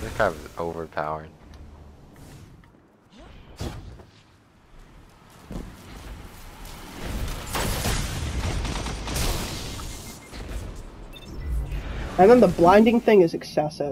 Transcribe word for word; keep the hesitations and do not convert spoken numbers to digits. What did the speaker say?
This guy was overpowered. And then the blinding thing is excessive.